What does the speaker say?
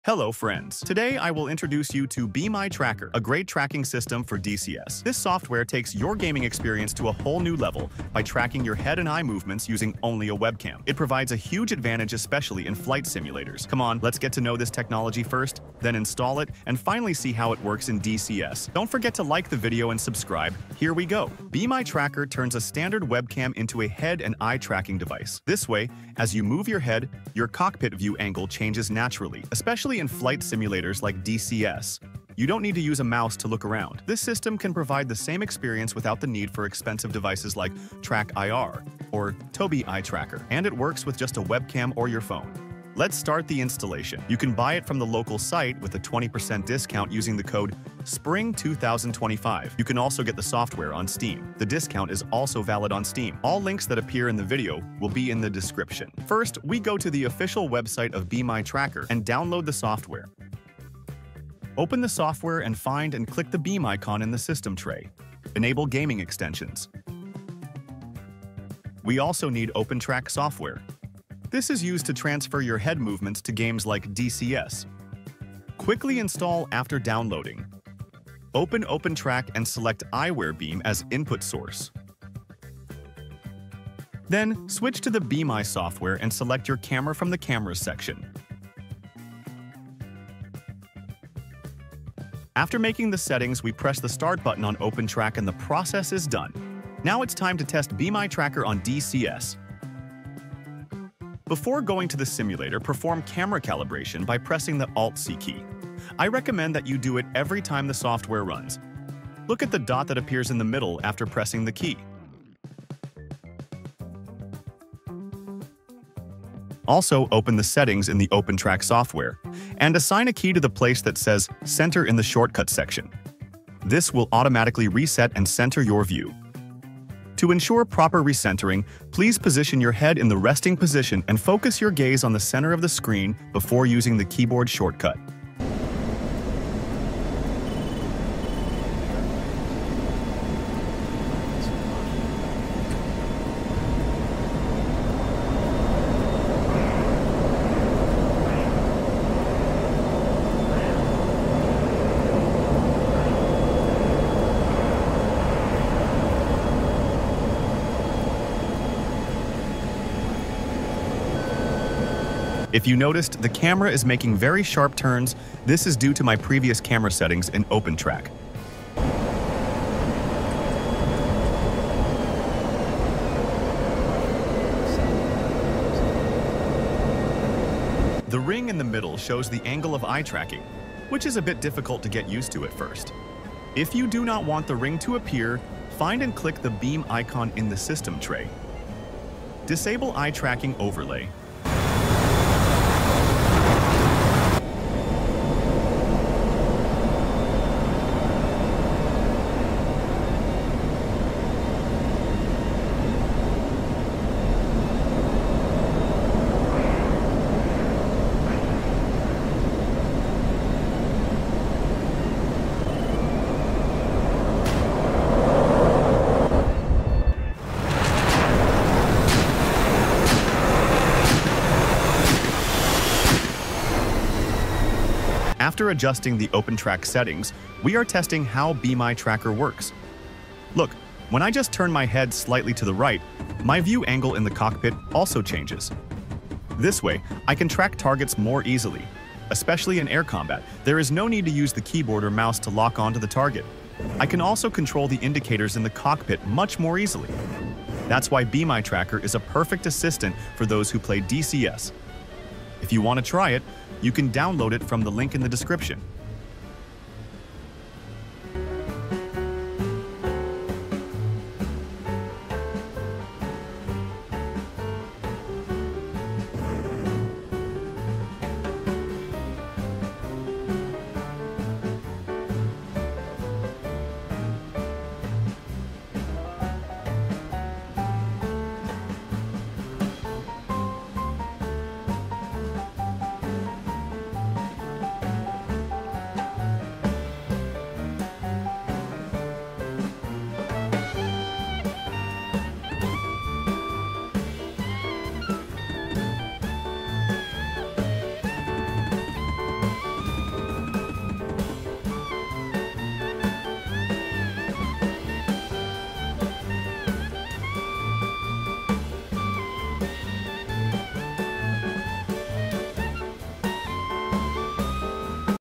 Hello friends, today I will introduce you to Be My Tracker, a great tracking system for DCS. This software takes your gaming experience to a whole new level by tracking your head and eye movements using only a webcam. It provides a huge advantage especially in flight simulators. Come on, let's get to know this technology first, then install it, and finally see how it works in DCS. Don't forget to like the video and subscribe. Here we go. Be My Tracker turns a standard webcam into a head and eye tracking device. This way, as you move your head, your cockpit view angle changes naturally, especially in flight simulators like DCS. You don't need to use a mouse to look around. This system can provide the same experience without the need for expensive devices like Track IR or Tobii Eye Tracker, and it works with just a webcam or your phone. Let's start the installation. You can buy it from the local site with a 20% discount using the code SPRING2025. You can also get the software on Steam. The discount is also valid on Steam. All links that appear in the video will be in the description. First, we go to the official website of Be My Tracker and download the software. Open the software and find and click the beam icon in the system tray. Enable gaming extensions. We also need OpenTrack software. This is used to transfer your head movements to games like DCS. Quickly install after downloading. Open OpenTrack and select eyewear beam as input source. Then, switch to the Be My software and select your camera from the Cameras section. After making the settings, we press the Start button on OpenTrack and the process is done. Now it's time to test Be My Tracker on DCS. Before going to the simulator, perform camera calibration by pressing the Alt-C key. I recommend that you do it every time the software runs. Look at the dot that appears in the middle after pressing the key. Also, open the settings in the OpenTrack software and assign a key to the place that says Center in the shortcut section. This will automatically reset and center your view. To ensure proper recentering, please position your head in the resting position and focus your gaze on the center of the screen before using the keyboard shortcut. If you noticed, the camera is making very sharp turns. This is due to my previous camera settings in OpenTrack. The ring in the middle shows the angle of eye tracking, which is a bit difficult to get used to at first. If you do not want the ring to appear, find and click the beam icon in the system tray. Disable eye tracking overlay. After adjusting the OpenTrack settings, we are testing how Be My Tracker works. Look, when I just turn my head slightly to the right, my view angle in the cockpit also changes. This way, I can track targets more easily. Especially in air combat, there is no need to use the keyboard or mouse to lock onto the target. I can also control the indicators in the cockpit much more easily. That's why Be My Tracker is a perfect assistant for those who play DCS. If you want to try it, you can download it from the link in the description.